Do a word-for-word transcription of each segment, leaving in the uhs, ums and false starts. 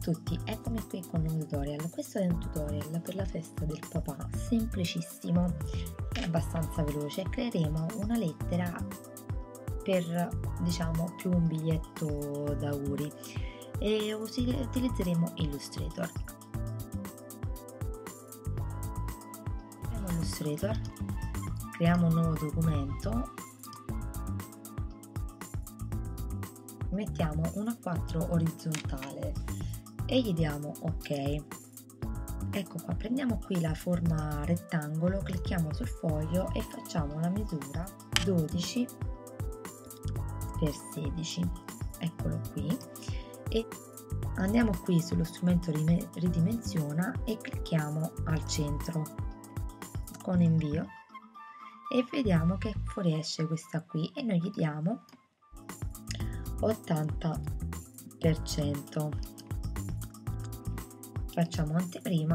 tutti, eccomi qui con un tutorial. Questo è un tutorial per la festa del papà, semplicissimo e abbastanza veloce. Creeremo una lettera per, diciamo, più un biglietto d'auguri e utilizzeremo Illustrator. Apriamo Illustrator, creiamo un nuovo documento, mettiamo un A quattro orizzontale e gli diamo ok. Ecco qua, prendiamo qui la forma rettangolo, clicchiamo sul foglio e facciamo la misura dodici per sedici, eccolo qui, e andiamo qui sullo strumento ridimensiona e clicchiamo al centro con invio e vediamo che fuoriesce questa qui e noi gli diamo ottanta per cento. Facciamo anteprima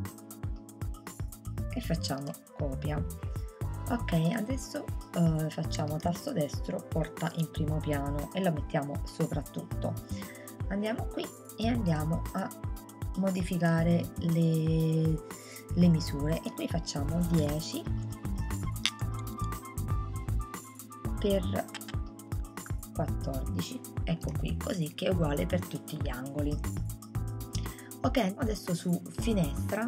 e facciamo copia. Ok, adesso eh, facciamo tasto destro, porta in primo piano e lo mettiamo sopra tutto. Andiamo qui e andiamo a modificare le, le misure e qui facciamo dieci per quattordici, ecco qui, così che è uguale per tutti gli angoli. Ok, adesso su finestra,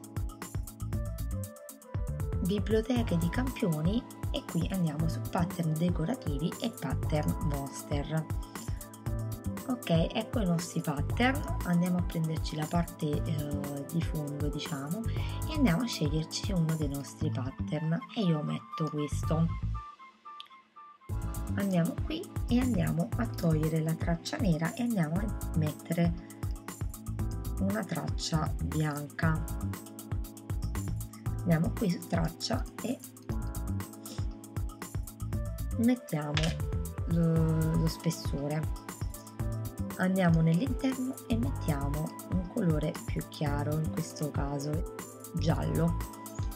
biblioteche di campioni e qui andiamo su pattern decorativi e pattern monster. Ok, ecco i nostri pattern, andiamo a prenderci la parte eh, di fondo, diciamo, e andiamo a sceglierci uno dei nostri pattern e io metto questo. Andiamo qui e andiamo a togliere la traccia nera e andiamo a mettere una traccia bianca. Andiamo qui su traccia e mettiamo lo, lo spessore. Andiamo nell'interno e mettiamo un colore più chiaro, in questo caso giallo.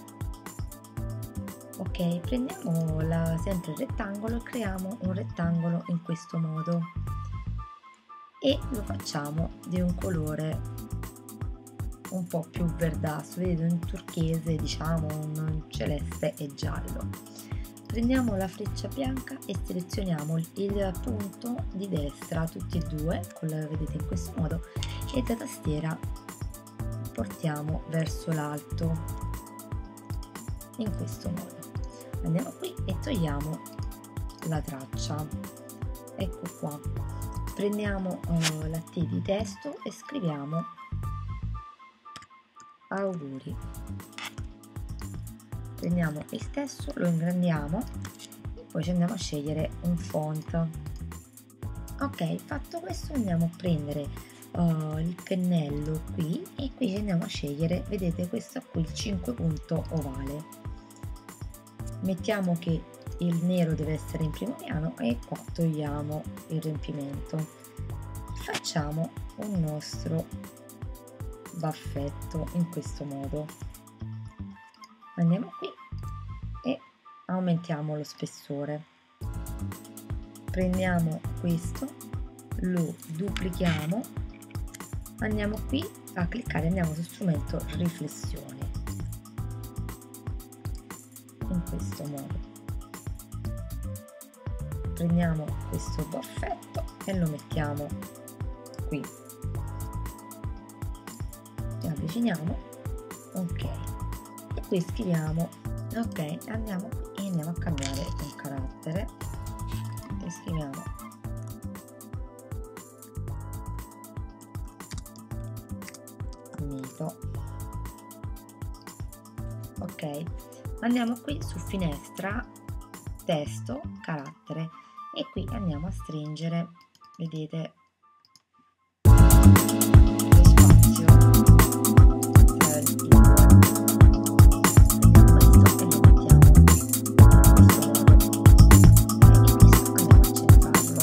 Ok, prendiamo la, sempre il rettangolo e creiamo un rettangolo in questo modo e lo facciamo di un colore un po' più verdastro, vedete, un turchese, diciamo un celeste e giallo. Prendiamo la freccia bianca e selezioniamo il, il punto di destra, tutti e due, con la, vedete, in questo modo, e da tastiera portiamo verso l'alto in questo modo. Andiamo qui e togliamo la traccia, ecco qua. Prendiamo uh, la T di testo e scriviamo auguri. Prendiamo il testo, lo ingrandiamo e poi ci andiamo a scegliere un font. Ok, fatto questo andiamo a prendere uh, il pennello qui e qui ci andiamo a scegliere, vedete, questo qui, il cinque punto ovale. Mettiamo che il nero deve essere in primo piano e qua togliamo il riempimento. Facciamo un nostro baffetto in questo modo. Andiamo qui e aumentiamo lo spessore. Prendiamo questo, lo duplichiamo, andiamo qui a cliccare, andiamo su strumento riflessione. In questo modo prendiamo questo baffetto e lo mettiamo qui e avviciniamo, ok, e qui scriviamo ok, andiamo qui e andiamo a cambiare un carattere e scriviamo mito. Ok, andiamo qui su finestra, testo, carattere e qui andiamo a stringere, vedete, lo spazio tra il due. Prendiamo questo e lo mettiamo in questo modo e questo andiamo a centrarlo.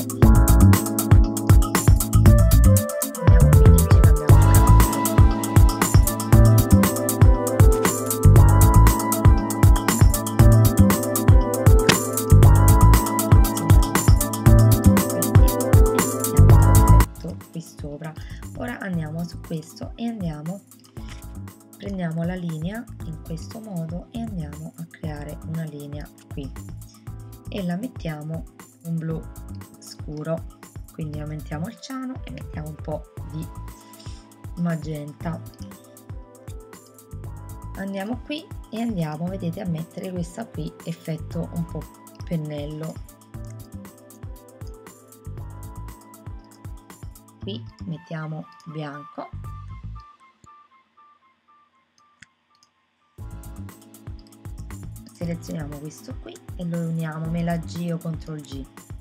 Andiamo quindi, ci cambiamo il carattere. Ora andiamo clicchiamo su questo e andiamo, prendiamo la linea in questo modo e andiamo a creare una linea qui e la mettiamo un blu scuro, quindi aumentiamo il ciano e mettiamo un po' di magenta. Andiamo qui e andiamo, vedete, a mettere questa qui effetto un po' pennello. Qui mettiamo bianco, selezioniamo questo qui e lo uniamo, mela G o control G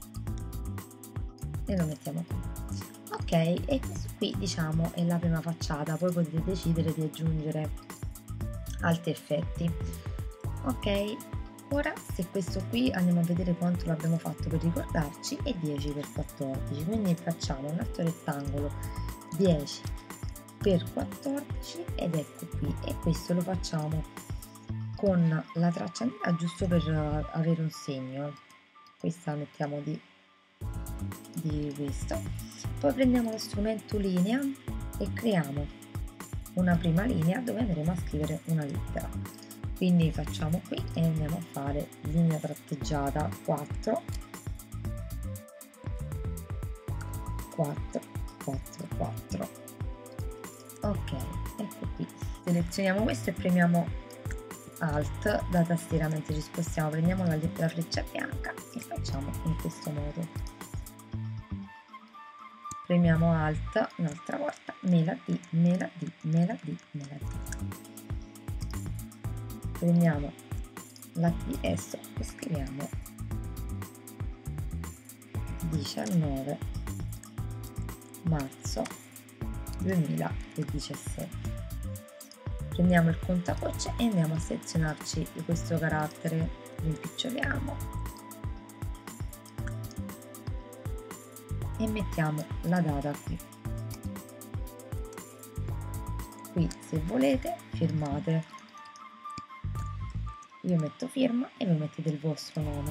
e lo mettiamo qui. Ok, e questo qui diciamo è la prima facciata, poi potete decidere di aggiungere altri effetti. Ok, ora se questo qui andiamo a vedere quanto l'abbiamo fatto per ricordarci, è dieci per quattordici, quindi facciamo un altro rettangolo dieci per quattordici ed ecco qui, e questo lo facciamo con la traccia nera giusto per avere un segno. Questa la mettiamo di, di questo, poi prendiamo lo strumento linea e creiamo una prima linea dove andremo a scrivere una lettera, quindi facciamo qui e andiamo a fare linea tratteggiata quattro quattro quattro quattro. Ok, ecco qui, selezioniamo questo e premiamo Alt da tastiera mentre ci spostiamo, prendiamo la, la freccia bianca e facciamo in questo modo, premiamo Alt un'altra volta, mela D, mela D, mela D, mela D, prendiamo la D e sotto scriviamo diciannove marzo duemiladiciassette. Prendiamo il contagocce e andiamo a selezionarci questo carattere, lo impiccioliamo e mettiamo la data qui. Qui se volete firmate, io metto firma e voi mettete il vostro nome.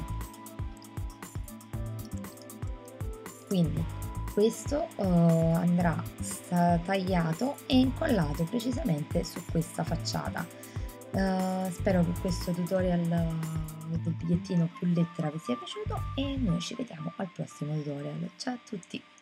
Quindi questo uh, andrà tagliato e incollato precisamente su questa facciata. Uh, spero che questo tutorial uh, del bigliettino più lettera vi sia piaciuto e noi ci vediamo al prossimo tutorial. Ciao a tutti!